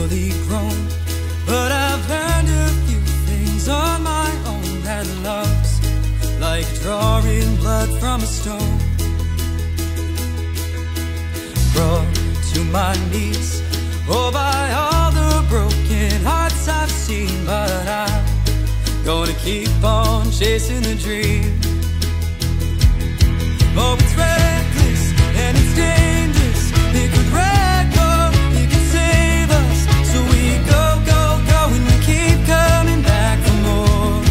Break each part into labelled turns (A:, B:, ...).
A: fully grown, but I've learned a few things on my own. That love's like drawing blood from a stone. Brought to my knees, oh, by all the broken hearts I've seen, but I'm gonna keep on chasing the dream. Oh, it's reckless and it's dangerous. It could wreck or it could save us. So we go, go, go, and we keep coming back for more.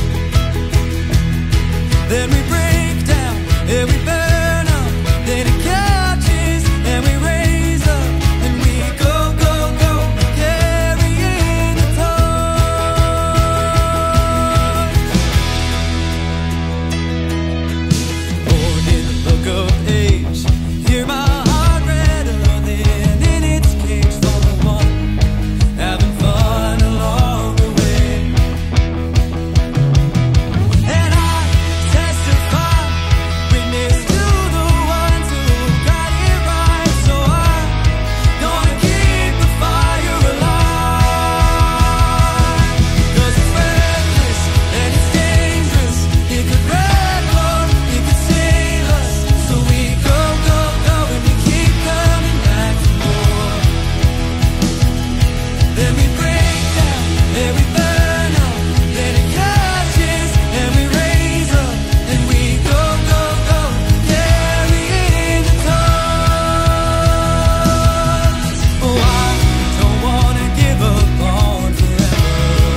A: Then we break down and we burn up. Then it catches and we raise up. And we go, go, go, carrying the torch. Born in the book of age, hear my heart rattle than in its cage. For the one having fun along the way. And I testify, witness to the ones who got it right. So I'm gonna keep the fire alive. 'Cause it's reckless and it's dangerous. It could wreck or it could save us. So we go, go, go, and we keep coming back for more. Then we break down and we burn up. Then it catches and we raise up. And we go, go, go, carrying the torch. Oh, I don't wanna give up on forever.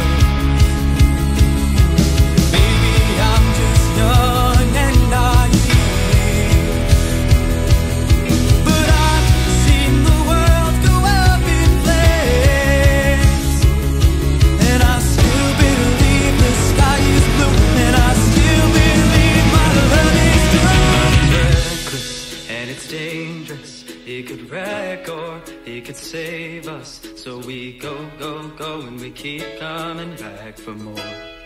A: Maybe I'm just young and naive, but I've seen the world go up in flames. And I still believe the sky is blue. And I still believe my love is true. Reckless and it's dangerous. It could wreck or it could save us. So we go, go, go, and we keep coming back for more.